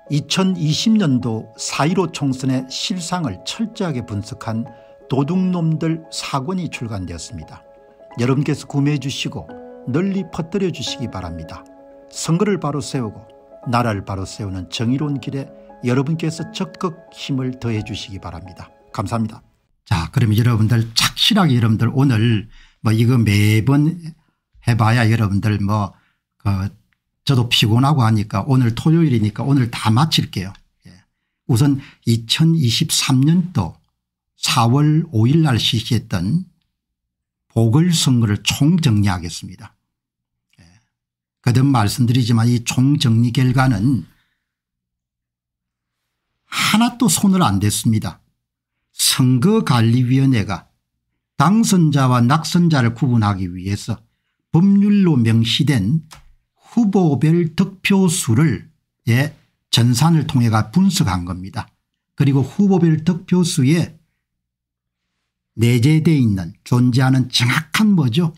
2020년도 4.15 총선의 실상을 철저하게 분석한 도둑놈들 4권이 출간되었습니다. 여러분께서 구매해 주시고 널리 퍼뜨려 주시기 바랍니다. 선거를 바로 세우고 나라를 바로 세우는 정의로운 길에 여러분께서 적극 힘을 더해 주시기 바랍니다. 감사합니다. 자, 그러면 여러분들 착실하게 여러분들 오늘 이거 매번 해봐야 여러분들 저도 피곤하고 하니까 오늘 토요일이니까 오늘 다 마칠게요. 우선 2023년도 4월 5일 날 실시했던 보궐선거를 총정리하겠습니다. 거듭 말씀드리지만 이 총정리 결과는 하나도 손을 안 댔습니다. 선거관리위원회가 당선자와 낙선자를 구분하기 위해서 법률로 명시된 후보별 득표수를 전산을 통해 분석한 겁니다. 그리고 후보별 득표수에 내재되어 있는 존재하는 정확한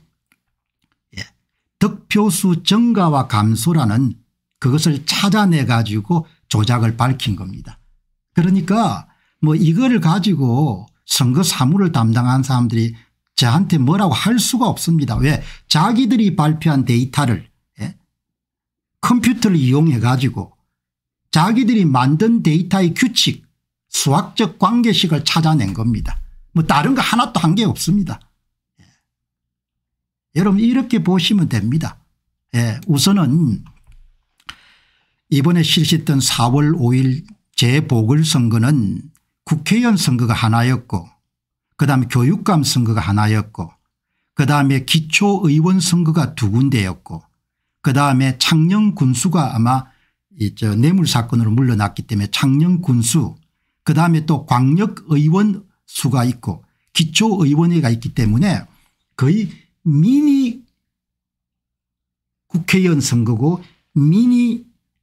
득표수 증가와 감소라는 그것을 찾아내 가지고 조작을 밝힌 겁니다. 그러니까 이거를 가지고 선거 사무를 담당한 사람들이 저한테 뭐라고 할 수가 없습니다. 왜? 자기들이 발표한 데이터를 컴퓨터를 이용해 가지고 자기들이 만든 데이터의 규칙 수학적 관계식을 찾아낸 겁니다. 다른 거 하나도 한 게 없습니다. 여러분 이렇게 보시면 됩니다. 우선은 이번에 실시했던 4월 5일 재보궐선거는 국회의원 선거가 하나였고 그다음에 교육감 선거가 하나였고 그다음에 기초의원 선거가 두 군데였고 그다음에 창녕군수가 아마 뇌물사건으로 물러났기 때문에 창녕군수 그다음에 또 광역의원 수가 있고 기초의원회가 있기 때문에 거의 미니 국회의원 선거고 미니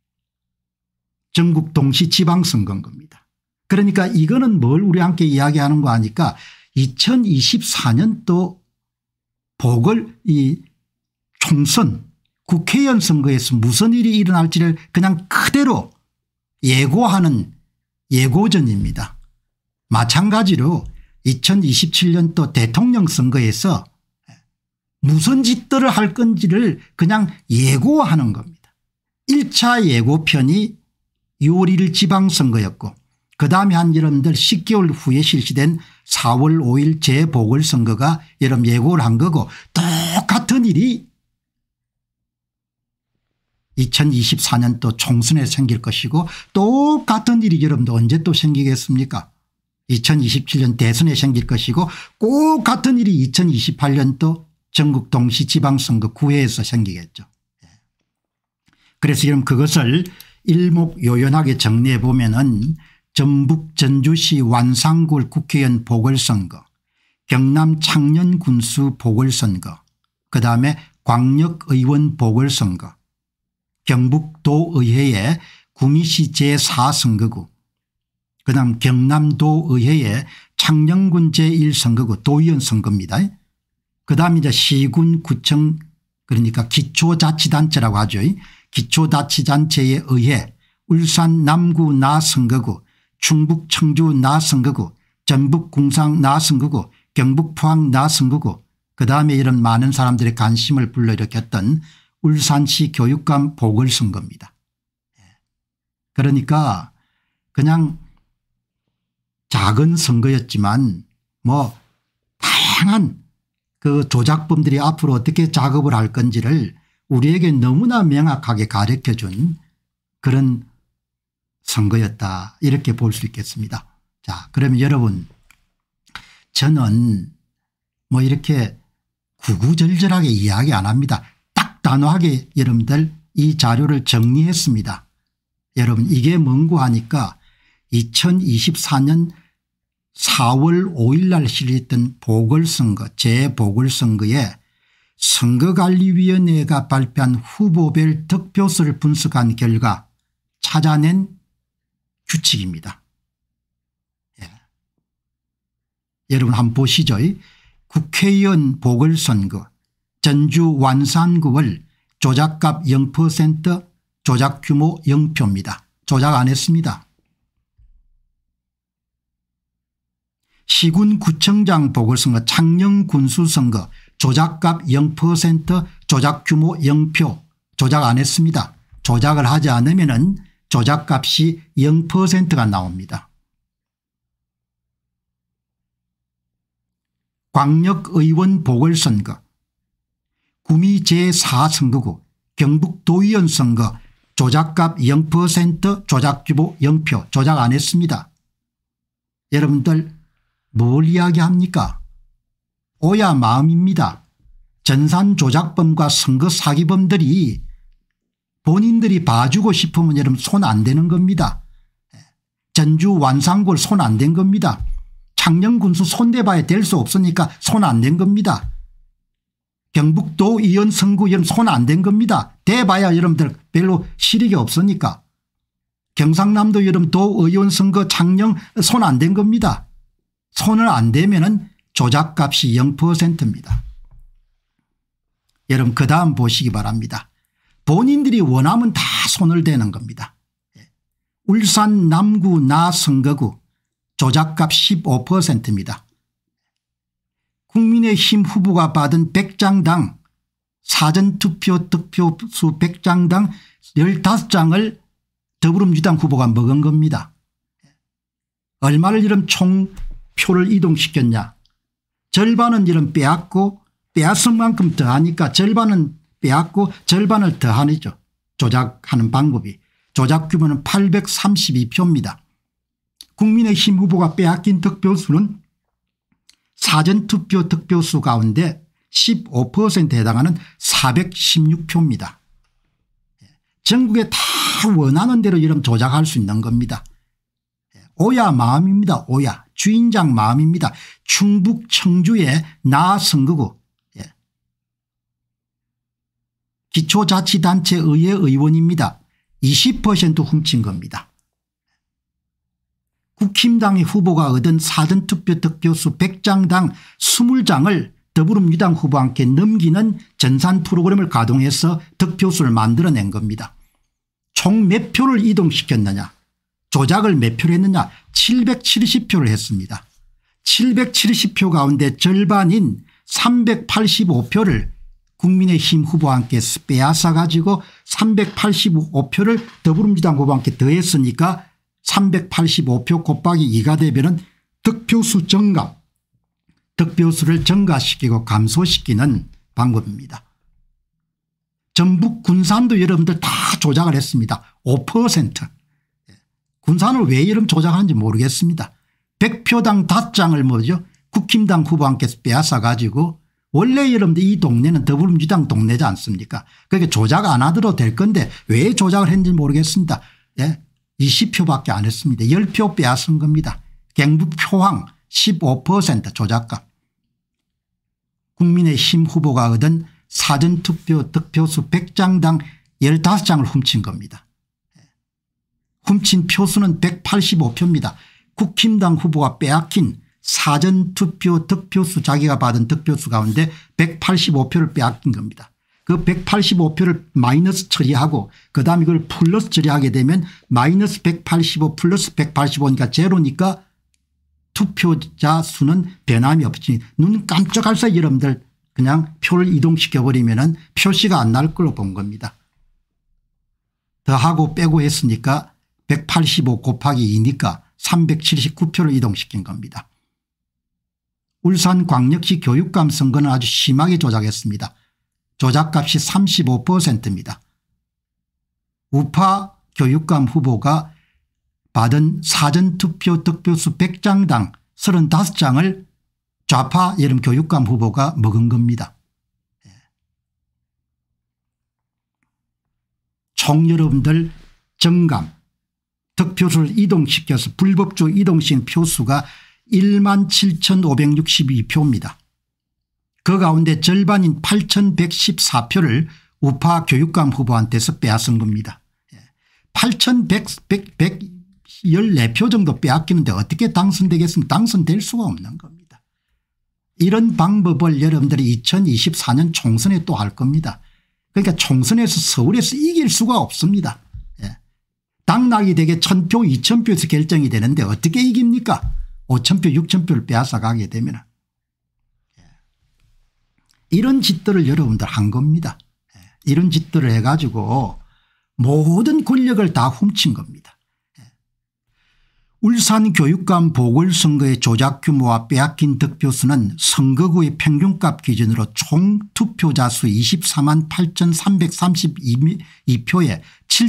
전국 동시 지방선거인 겁니다. 그러니까 이거는 뭘 우리 함께 이야기하는 거 하니까 2024년도 총선 국회의원 선거에서 무슨 일이 일어날지를 그냥 그대로 예고하는 예고전입니다. 마찬가지로 2027년도 대통령 선거에서 무슨 짓들을 할 건지를 그냥 예고하는 겁니다. 1차 예고편이 6월 1일 지방선거였고 그다음에 여러분들 10개월 후에 실시된 4월 5일 재보궐선거가 여러분 예고를 한 거고 똑같은 일이 2024년도 총선에 생길 것이고 똑같은 일이 여러분들 언제 또 생기겠습니까? 2027년 대선에 생길 것이고 꼭 같은 일이 2028년도 전국 동시 지방선거 9회에서 생기겠죠. 그래서 여러분 그것을 일목요연하게 정리해 보면은 전북 전주시 완산구 국회의원 보궐선거 경남 창녕군수 보궐선거 그다음에 광역의원 보궐선거 경북도의회의 구미시 제4선거구 그다음 경남도의회의 창녕군 제1선거구 도의원 선거입니다. 그다음에 이제 시군 구청 그러니까 기초자치단체라고 하죠. 기초자치단체에 의해 울산 남구 나선거구 충북 청주 나선거구 전북 궁상 나선거구 경북 포항 나선거구 그다음에 이런 많은 사람들의 관심을 불러일으켰던 울산시 교육감 보궐선거입니다. 그러니까 그냥 작은 선거였지만 다양한 그 조작범들이 앞으로 어떻게 작업을 할 건지를 우리에게 너무나 명확하게 가르쳐준 그런 선거였다 이렇게 볼 수 있겠습니다. 자, 그러면 여러분 저는 이렇게 구구절절하게 이야기 안 합니다. 딱 단호하게 여러분들 이 자료를 정리했습니다. 여러분 이게 뭔고 하니까 2024년 4월 5일 날 실시했던 보궐선거 재보궐선거에 선거관리위원회가 발표한 후보별 득표수를 분석한 결과 찾아낸 규칙입니다. 여러분 한번 보시죠. 국회의원 보궐선거 전주 완산구를 조작값 0% 조작규모 0표입니다. 조작 안 했습니다. 시군구청장 보궐선거 창녕군수선거 조작값 0% 조작규모 0표 조작 안 했습니다. 조작을 하지 않으면 조작값이 0%가 나옵니다. 광역의원 보궐선거 구미 제4선거구 경북도의원 선거 조작값 0% 조작규모 0표 조작 안 했습니다. 여러분들 뭘 이야기합니까? 오야 마음입니다. 전산조작범과 선거사기범들이 본인들이 봐주고 싶으면 여러분 손 안 대는 겁니다. 전주 완산골 손 안 댄 겁니다. 창녕군수 손대봐야 될 수 없으니까 손 안 댄 겁니다. 경북도 의원 선거 여러분 손 안 댄 겁니다. 대봐야 여러분들 별로 실익이 없으니까. 경상남도 여러분 도의원 선거 창녕 손 안 댄 겁니다. 손을 안 대면은 조작값이 0%입니다. 여러분 그다음 보시기 바랍니다. 본인들이 원하면 다 손을 대는 겁니다. 울산 남구 나 선거구 조작값 15%입니다. 국민의힘 후보가 받은 100장당 사전투표 득표수 100장당 15장을 더불어민주당 후보가 먹은 겁니다. 얼마를 이런 총표를 이동시켰냐. 절반은 이런 빼앗고 빼앗은 만큼 더하니까 절반은 빼앗고 절반을 더하죠. 조작하는 방법이. 조작 규모는 832표입니다. 국민의힘 후보가 빼앗긴 득표수는 사전투표 득표수 가운데 15%에 해당하는 416표입니다. 전국에 다 원하는 대로 이런 조작할 수 있는 겁니다. 오야 마음입니다. 오야 주인장 마음입니다. 충북 청주의 나 선거구 기초자치단체 의회 의원입니다. 20% 훔친 겁니다. 국힘당의 후보가 얻은 사전투표 득표수 100장당 20장을 더불어민주당 후보와 함께 넘기는 전산 프로그램을 가동해서 득표수를 만들어낸 겁니다. 총 몇 표를 이동시켰느냐. 조작을 몇 표를 했느냐. 770표를 했습니다. 770표 가운데 절반인 385표를 국민의힘 후보와 함께 빼앗아 가지고 385표를 더불어민주당 후보와 함께 더했으니까 385표 곱하기 2가 되면 득표수 증가 득표수를 증가시키고 감소시키는 방법입니다. 전북 군산도 여러분들 다 조작을 했습니다. 5%. 군산을 왜 이런 조작하는지 모르겠습니다. 100표당 5장을 뭐죠 국힘당 후보와 함께 빼앗아 가지고 원래 여러분들 이 동네는 더불어민주당 동네지 않습니까? 그러니까 조작 안 하더라도 될 건데 왜 조작을 했는지 모르겠습니다. 20표밖에 안 했습니다. 10표 빼앗은 겁니다. 경북 표항 15% 조작값. 국민의힘 후보가 얻은 사전투표 득표수 100장당 15장을 훔친 겁니다. 훔친 표수는 185표입니다. 국힘당 후보가 빼앗긴 사전투표 득표수 자기가 받은 득표수 가운데 185표를 빼앗긴 겁니다. 그 185표를 마이너스 처리하고 그다음에 이걸 플러스 처리하게 되면 마이너스 185 플러스 185니까 제로니까 투표자 수는 변함이 없지. 눈 깜짝할 사이 여러분들 그냥 표를 이동시켜버리면 표시가 안 날 걸로 본 겁니다. 더하고 빼고 했으니까 185 곱하기 2니까 379표를 이동시킨 겁니다. 울산광역시 교육감 선거는 아주 심하게 조작했습니다. 조작값이 35%입니다. 우파 교육감 후보가 받은 사전투표 득표수 100장당 35장을 좌파 여름 교육감 후보가 먹은 겁니다. 총 여러분들 정감 득표수를 이동시켜서 불법적으로 이동시킨 표수가 17,562표입니다. 그 가운데 절반인 8,114표를 우파 교육감 후보한테서 빼앗은 겁니다. 8,114표 정도 빼앗기는데 어떻게 당선되겠습니까? 당선될 수가 없는 겁니다. 이런 방법을 여러분들이 2024년 총선에 또 할 겁니다. 그러니까 총선에서 서울에서 이길 수가 없습니다. 당락이 되게 1000표 2000표에서 결정이 되는데 어떻게 이깁니까? 5000표 6000표를 빼앗아 가게 되면. 이런 짓들을 여러분들 한 겁니다. 이런 짓들을 해가지고 모든 권력을 다 훔친 겁니다. 울산 교육감 보궐선거의 조작 규모와 빼앗긴 득표수는 선거구의 평균값 기준으로 총 투표자 수 24만 8,332표에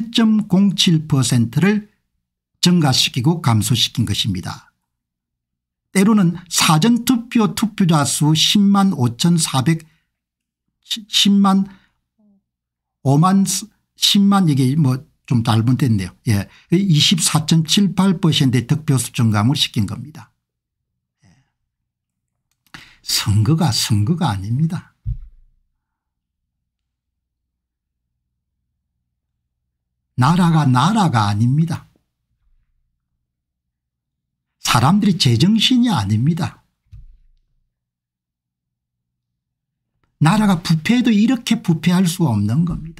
7.07%를 증가시키고 감소시킨 것입니다. 때로는 사전투표 투표자 수 10만 10만 이게 뭐 좀 잘못됐네요. 예. 24.78%의 득표수 증감을 시킨 겁니다. 선거가 아닙니다. 나라가 아닙니다. 사람들이 제정신이 아닙니다. 나라가 부패해도 이렇게 부패할 수 없는 겁니다.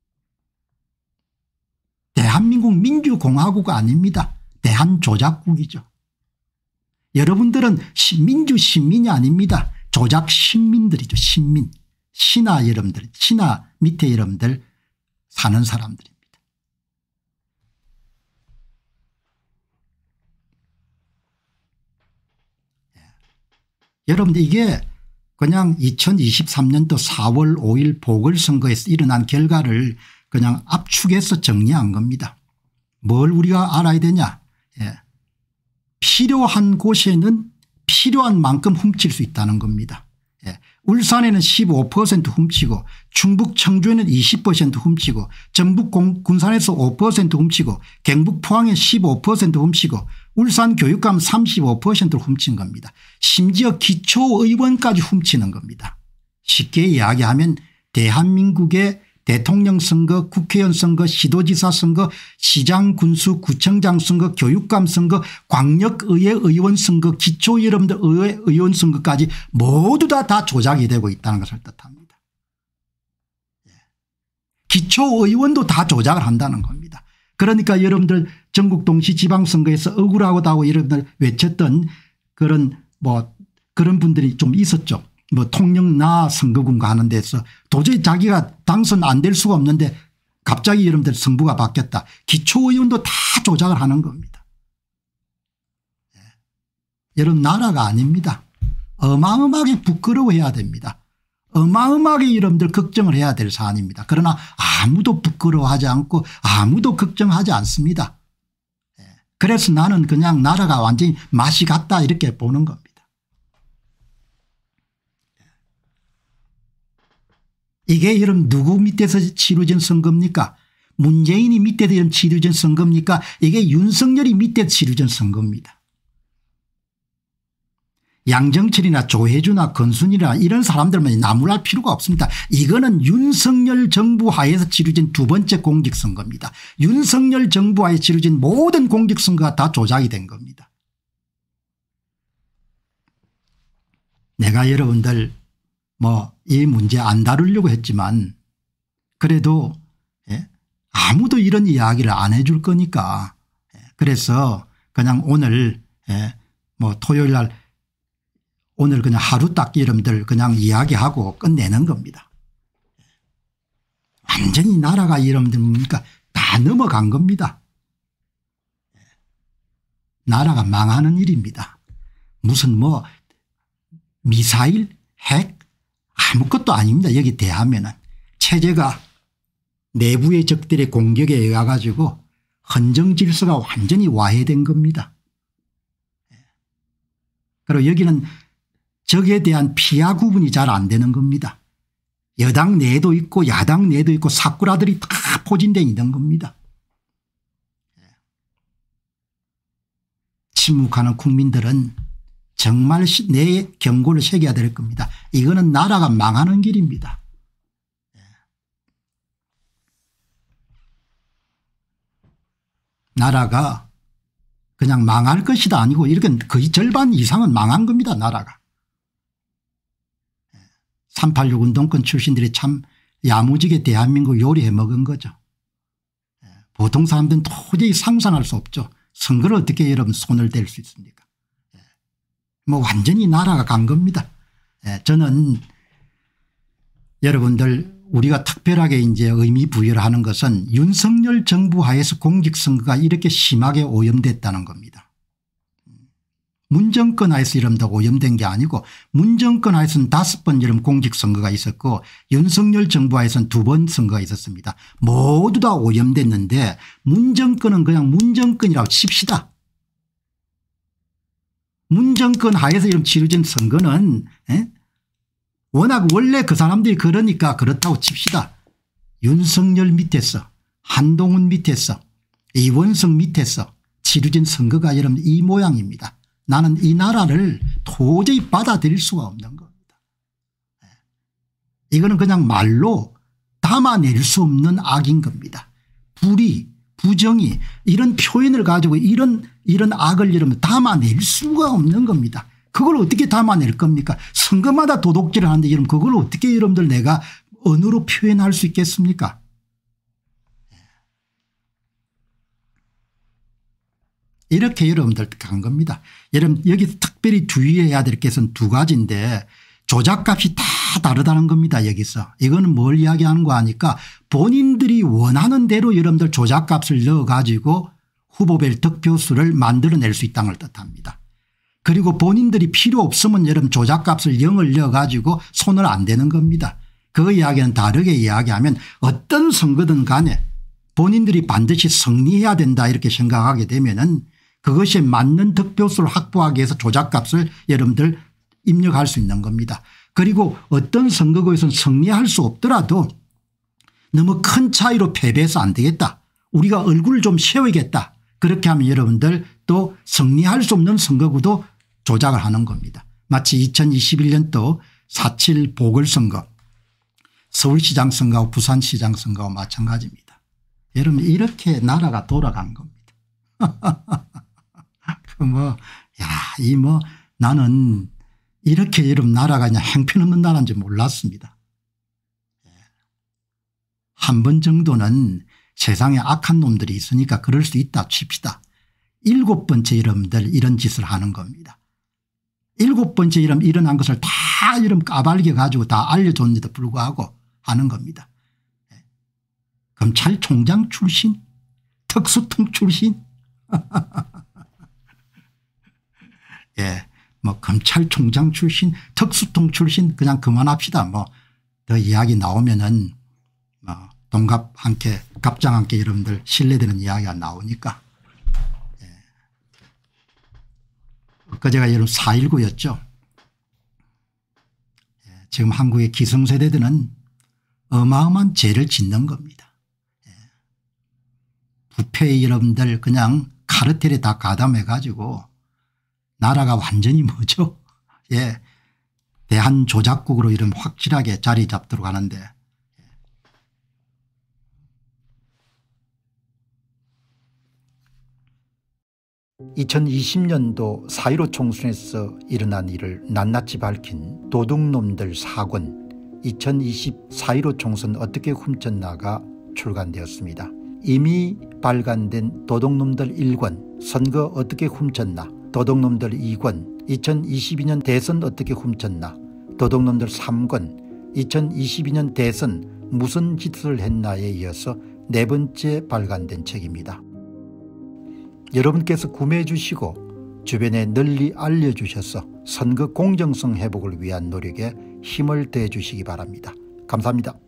대한민국 민주공화국 아닙니다. 대한조작국이죠. 여러분들은 민주 시민이 아닙니다. 조작 신민들이죠. 신민. 신하 여러분들, 신하 밑에 여러분들 사는 사람들입니다. 여러분들 이게 그냥 2023년도 4월 5일 보궐선거에서 일어난 결과를 그냥 압축해서 정리한 겁니다. 뭘 우리가 알아야 되냐. 필요한 곳에는 필요한 만큼 훔칠 수 있다는 겁니다. 울산에는 15% 훔치고 충북 청주에는 20% 훔치고 전북 군산에서 5% 훔치고 경북 포항에 15% 훔치고 울산 교육감 35%를 훔친 겁니다. 심지어 기초의원까지 훔치는 겁니다. 쉽게 이야기하면 대한민국의 대통령 선거, 국회의원 선거, 시도지사 선거, 시장 군수 구청장 선거, 교육감 선거, 광역의회 의원 선거, 기초 여러분들 의회 의원 선거까지 모두 다 조작이 되고 있다는 것을 뜻합니다. 기초의원도 다 조작을 한다는 겁니다. 그러니까 여러분들 전국 동시지방선거에서 억울하다고 여러분들 외쳤던 그런 분들이 좀 있었죠. 통영나 선거군가 하는 데서 도저히 자기가 당선 안 될 수가 없는데 갑자기 여러분들 정부가 바뀌었다. 기초의원도 다 조작을 하는 겁니다. 여러분 나라가 아닙니다. 어마어마하게 부끄러워해야 됩니다. 어마어마하게 여러분들 걱정을 해야 될 사안입니다. 그러나 아무도 부끄러워하지 않고 아무도 걱정하지 않습니다. 그래서 나는 그냥 나라가 완전히 맛이 갔다 이렇게 보는 겁니다. 이게 여러분 누구 밑에서 치러진 선거입니까? 문재인이 밑에서 치러진 선거입니까? 이게 윤석열이 밑에서 치러진 선거입니다. 양정철이나 조혜주나 건순이나 이런 사람들만 나무랄 필요가 없습니다. 이거는 윤석열 정부 하에서 치러진 두 번째 공직선거입니다. 윤석열 정부 하에 치러진 모든 공직선거가 다 조작이 된 겁니다. 내가 여러분들 이 문제 안 다루려고 했지만 그래도 아무도 이런 이야기를 안 해줄 거니까 그래서 그냥 오늘 토요일 날 오늘 그냥 하루 딱 여러분들 그냥 이야기하고 끝내는 겁니다. 완전히 나라가 여러분들 뭡니까 다 넘어간 겁니다. 나라가 망하는 일입니다. 무슨 미사일 핵 아무것도 아닙니다. 여기 대하면은 체제가 내부의 적들의 공격에 의해 가지고 헌정 질서가 완전히 와해된 겁니다. 그리고 여기는 적에 대한 피하 구분이 잘 안 되는 겁니다. 여당 내도 있고 야당 내도 있고 사꾸라들이 다 포진되어 있는 겁니다. 침묵하는 국민들은 정말 내 경고를 새겨야 될 겁니다. 이거는 나라가 망하는 길입니다. 나라가 그냥 망할 것이다 아니고 이렇게 거의 절반 이상은 망한 겁니다. 나라가. 386 운동권 출신들이 참 야무지게 대한민국 요리해 먹은 거죠. 보통 사람들은 도저히 상상할 수 없죠. 선거를 어떻게 여러분 손을 댈 수 있습니까? 뭐 완전히 나라가 간 겁니다. 저는 여러분들 우리가 특별하게 이제 의미 부여를 하는 것은 윤석열 정부 하에서 공직선거가 이렇게 심하게 오염됐다는 겁니다. 문정권 하에서 이런다고 오염된 게 아니고 문정권 하에서는 5번 이런 공직선거가 있었고 윤석열 정부 하에서는 2번 선거가 있었습니다. 모두 다 오염됐는데 문정권은 그냥 문정권이라고 칩시다. 문정권 하에서 이런 치러진 선거는 워낙 원래 그 사람들이 그러니까 그렇다고 칩시다. 윤석열 밑에서 한동훈 밑에서 이원석 밑에서 치러진 선거가 여러분 이 모양입니다. 나는 이 나라를 도저히 받아들일 수가 없는 겁니다. 이거는 그냥 말로 담아낼 수 없는 악인 겁니다. 불의, 부정의 이런 표현을 가지고 이런 악을 여러분 담아낼 수가 없는 겁니다. 그걸 어떻게 담아낼 겁니까? 선거마다 도둑질을 하는데 여러분 그걸 어떻게 여러분들 내가 언어로 표현할 수 있겠습니까? 이렇게 여러분들 간 겁니다. 여러분 여기 특별히 주의해야 될 것은 2가지인데 조작값이 다 다르다는 겁니다. 여기서 이거는 뭘 이야기하는 거 아니까 본인들이 원하는 대로 여러분들 조작값을 넣어 가지고 후보별 득표수를 만들어낼 수 있다는 걸 뜻합니다. 그리고 본인들이 필요 없으면 여러분 조작값을 0을 넣어 가지고 손을 안 대는 겁니다. 그 이야기는 다르게 이야기하면 어떤 선거든 간에 본인들이 반드시 승리해야 된다 이렇게 생각하게 되면은 그것에 맞는 득표수를 확보하기 위해서 조작값을 여러분들 입력할 수 있는 겁니다. 그리고 어떤 선거구에서는 승리할 수 없더라도 너무 큰 차이로 패배해서 안 되겠다. 우리가 얼굴을 좀 세우겠다. 그렇게 하면 여러분들 또 승리할 수 없는 선거구도 조작을 하는 겁니다. 마치 2021년도 4.7 보궐선거 서울시장 선거하고 부산시장 선거하고 마찬가지입니다. 여러분 이렇게 나라가 돌아간 겁니다. 나는 이렇게 여러분 나라가 그냥 형편없는 나라인지 몰랐습니다. 한 번 정도는 세상에 악한 놈들이 있으니까 그럴 수 있다 칩시다. 7번째 여러분들 이런 짓을 하는 겁니다. 7번째 일어난 것을 다 여러분 까발려 가지고 다 알려줬는데도 불구하고 하는 겁니다. 검찰총장 출신 특수통 출신 검찰총장 출신 특수통 출신 그냥 그만합시다. 더 이야기 나오면은 동갑 함께 갑장 함께 여러분들 신뢰되는 이야기가 나오니까. 그제가 여러분 4.19였죠. 지금 한국의 기성세대들은 어마어마한 죄를 짓는 겁니다. 부패의 여러분들 그냥 카르텔에 다 가담해 가지고 나라가 완전히 뭐죠. 대한조작국으로 이름 확실하게 자리 잡도록 하는데 2020년도 4.15 총선에서 일어난 일을 낱낱이 밝힌 도둑놈들 4권 2020 4.15 총선 어떻게 훔쳤나가 출간되었습니다. 이미 발간된 도둑놈들 1권 선거 어떻게 훔쳤나, 도둑놈들 2권 2022년 대선 어떻게 훔쳤나, 도둑놈들 3권 2022년 대선 무슨 짓을 했나에 이어서 4번째 발간된 책입니다. 여러분께서 구매해 주시고 주변에 널리 알려주셔서 선거 공정성 회복을 위한 노력에 힘을 더해 주시기 바랍니다. 감사합니다.